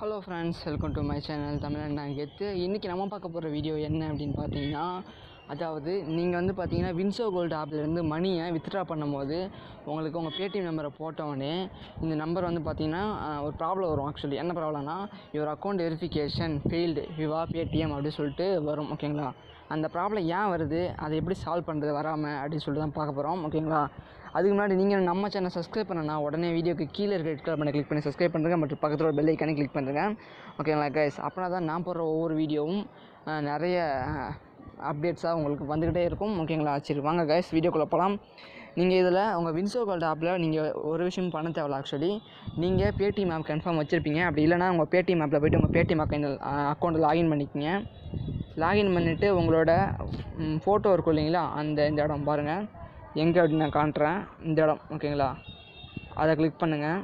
Hello friends, welcome to my channel Tamilan Naan கெத்து. இன்றைக்கி நம்ம பார்க்க போகிற வீடியோ என்ன அப்படின்னு பார்த்தீங்கன்னா, அதாவது நீங்கள் வந்து பார்த்தீங்கன்னா வின்சோ கோல்டு ஆப்லேருந்து மணியை வித்ட்ரா பண்ணும்போது உங்களுக்கு உங்கள் பேடிஎம் நம்பரை போட்டவுடனே இந்த நம்பர் வந்து பார்த்தீங்கன்னா ஒரு ப்ராப்ளம் வரும். ஆக்சுவலி என்ன ப்ராப்ளம்னா, your account verification failed via Paytm அப்படின்னு சொல்லிட்டு வரும். ஓகேங்களா, அந்த ப்ராப்ளம் ஏன் வருது, அதை எப்படி சால்வ் பண்ணுறது வராமல் அப்படின்னு சொல்லிட்டு தான் பார்க்க போகிறோம். ஓகேங்களா, அதுக்கு முன்னாடி நீங்கள் நம்ம சேனல் சப்ஸ்கிரைப் பண்ணனா உடனே வீடியோக்கு கீழே இருக்க ரெட் கலர் பண்ணி கிளிக் பண்ணி சப்ஸ்கிரைப் பண்ணுறேங்க. மற்றும் பக்கத்தில் ஒரு பெல் ஐக்கானே கிளிக் பண்ணுறேங்க. ஓகேங்களா கைஸ், அப்படின்னா தான் நான் போடுற ஒவ்வொரு வீடியோவும் நிறைய அப்டேட்ஸாக உங்களுக்கு வந்துக்கிட்டே இருக்கும். ஓகேங்களா, சரி வாங்க கைஸ் வீடியோக்குள்ளே போகலாம். நீங்கள் இதில் உங்கள் வின்சோ கோல்டு ஆப்பில் நீங்கள் ஒரு விஷயம் பண்ண தேவையில்ல. ஆக்சுவலி நீங்கள் பேடிஎம் ஆப் கன்ஃபார்ம் வச்சுருப்பீங்க. அப்படி இல்லைனா உங்கள் பேடிஎம் ஆப்பில் போய்ட்டு உங்கள் பேடிஎம் அக்கௌண்ட்டில் லாகின் பண்ணிக்கோங்க. லாகின் பண்ணிவிட்டு உங்களோட ஃபோட்டோ இருக்கும் இல்லைங்களா, இந்த இடம் பாருங்கள் எங்கே அப்படின்னு நான் காட்டுறேன். இந்த இடம் ஓகேங்களா, அதை கிளிக் பண்ணுங்கள்.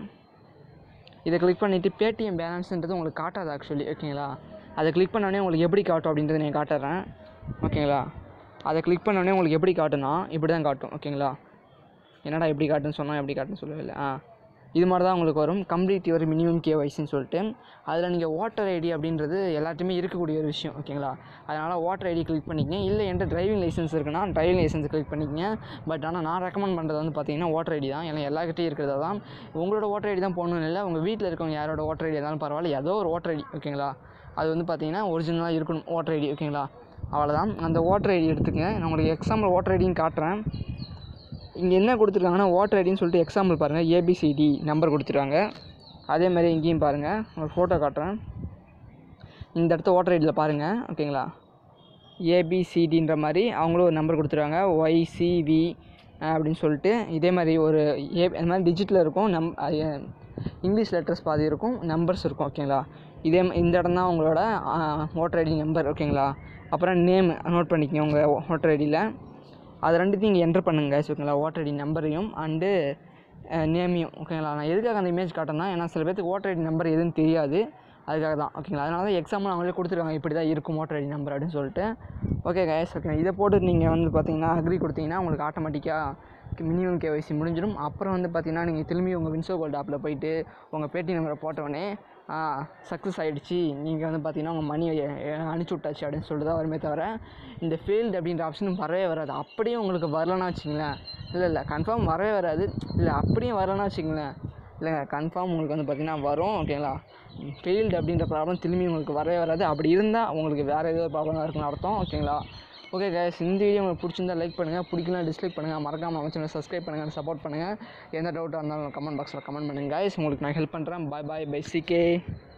இதை கிளிக் பண்ணிவிட்டு பேடிஎம் பேலன்ஸுன்றது உங்களுக்கு காட்டாது ஆக்சுவலி. ஓகேங்களா, அதை கிளிக் பண்ணோடனே உங்களுக்கு எப்படி காட்டும் அப்படின்றத நான் காட்டுறேன். ஓகேங்களா, அதை கிளிக் பண்ணோடனே உங்களுக்கு எப்படி காட்டுன்னா இப்படி தான் காட்டும். ஓகேங்களா, என்னடா எப்படி காட்டுன்னு சொன்னால் எப்படி காட்டுன்னு சொல்லவே இது மாதிரி தான் உங்களுக்கு வரும். கம்ப்ளீட் யுவர் மினிமம் கேஒய்சின்னு சொல்லிட்டு அதில் நீங்கள் ஓட்டர் ஐடி அப்படின்றது எல்லாத்தையுமே இருக்கக்கூடிய ஒரு விஷயம். ஓகேங்களா, அதனால் ஓட்டர் ஐடி கிளிக் பண்ணிக்கங்க. இல்லை என்கிட்ட டிரைவிங் லைசன்ஸ் இருக்குன்னா டிரைவிங் லைசன்ஸ் கிளிக் பண்ணிக்கங்க. பட் ஆனால் நான் ரெக்கமெண்ட் பண்ணுறது வந்து பார்த்தீங்கன்னா ஓட்டர் ஐடி தான். ஏன்னா எல்லாருக்கிட்டையும் இருக்கிறதா தான். உங்களோட ஓட்டர் ஐடி தான் போடணும்னு இல்லை, உங்கள் வீட்டில் இருக்கவங்க யாரோட ஓட்டர் ஐடி இருந்தாலும் பரவாயில்ல, ஏதோ ஒரு ஓட்டர் ஐடி. ஓகேங்களா, அது வந்து பார்த்தீங்கன்னா ஒரிஜினலாக இருக்கணும் ஓட்டர் ஐடி. ஓகேங்களா, அவ்வளோதான். அந்த ஓட்டர் ஐடி எடுத்துக்கங்க. நான் உங்களுக்கு எக்ஸாம்பிள் ஓட்டர் ஐடின்னு காட்டுறேன். இங்கே என்ன கொடுத்துருக்காங்கன்னா ஓட்டர் ஐடின்னு சொல்லிட்டு எக்ஸாம்பிள் பாருங்கள், ஏபிசிடி நம்பர் கொடுத்துருக்காங்க. அதே மாதிரி இங்கேயும் பாருங்கள், ஒரு ஃபோட்டோ காட்டுறேன். இந்த இடத்த ஓட்டர் ஐடியில் பாருங்கள். ஓகேங்களா, ஏபிசிடின்ற மாதிரி அவங்களும் ஒரு நம்பர் கொடுத்துருக்காங்க, ஒய்சிவி அப்படின்னு சொல்லிட்டு. இதே மாதிரி ஒரு அந்த மாதிரி டிஜிட்டில் இருக்கும், இங்கிலீஷ் லெட்டர்ஸ் பாதி இருக்கும், நம்பர்ஸ் இருக்கும். ஓகேங்களா, இந்த இடம் தான் உங்களோட ஓட்டர் ஐடி நம்பர். ஓகேங்களா, அப்புறம் நேம் நோட் பண்ணிக்கோங்க உங்கள் ஓட்டர் ஐடியில். அது ரெண்டுத்தையும் இங்கே என்ட்ரு பண்ணுங்க. ஓகேங்களா, ஓட்டர் ஐடி நம்பரையும் அண்டு நேமையும். ஓகேங்களா, நான் எதுக்காக அந்த இமேஜ் காட்டினா, ஏன்னா சில பேருக்கு ஓட்டர் ஐடி நம்பர் எதுன்னு தெரியாது, அதுக்காக தான். ஓகேங்களா, அதனால தான் எக்ஸாம்பிள் அவங்களே கொடுத்துருக்காங்க, இப்படி தான் இருக்கும் ஓட்டர் ஐடி நம்பர் அப்படின்னு சொல்லிட்டு. ஓகே கைஸ், ஓகே, இதை போட்டு நீங்கள் வந்து பார்த்தீங்கன்னா அக்ரி கொடுத்தீங்கன்னா உங்களுக்கு ஆட்டோமேட்டிக்காக மினிமம் கேஒய்சி முடிஞ்சிடும். அப்புறம் வந்து பார்த்தீங்கன்னா நீங்கள் திரும்பி உங்கள் வின்சோ கோல்டு ஆப்பில் போய்ட்டு உங்கள் பேடிஎம் நம்பரை போட்டவுடனே சக்ஸஸ் ஆகிடுச்சு, நீங்கள் வந்து பார்த்தீங்கன்னா உங்கள் மணி அனுப்பிச்சி விட்டாச்சு அப்படின்னு சொல்லிட்டு தான் வருமே தவிர இந்த ஃபெயில்டு அப்படின்ற ஆப்ஷனும் வரவே வராது. அப்படியே உங்களுக்கு வரலன்னா வச்சுங்களேன், இல்லை கன்ஃபார்ம் வரவே வராது. இல்லை அப்படியே வரலன்னா வச்சுங்களேன், இல்லைங்க கன்ஃபார்ம் உங்களுக்கு வந்து பார்த்தீங்கன்னா வரும். ஓகேங்களா, ஃபெயில்டு அப்படின்ற ப்ராப்ளம் திரும்பி உங்களுக்கு வரவே வராது. அப்படி இருந்தால் உங்களுக்கு வேறு ஏதோ ப்ராப்ளம் இருக்குன்னு அர்த்தம். ஓகேங்களா, ஓகே கைஸ், இந்த வீடியோ உங்களுக்கு பிடிச்சிருந்தா லைக் பண்ணுங்கள், பிடிக்கலாம் டிஸ்லைக் பண்ணுங்கள், மறக்காமல் நம்ம சேனலை சப்ஸ்கிரைப் பண்ணுங்கள், சப்போர்ட் பண்ணுங்கள். எந்த டவுட்டாக இருந்தாலும் கமெண்ட் பாக்ஸில் கமெண்ட் பண்ணுங்கள் கைஸ், உங்களுக்கு நான் ஹெல்ப் பண்ணுறேன். Bye bye bye சிகே.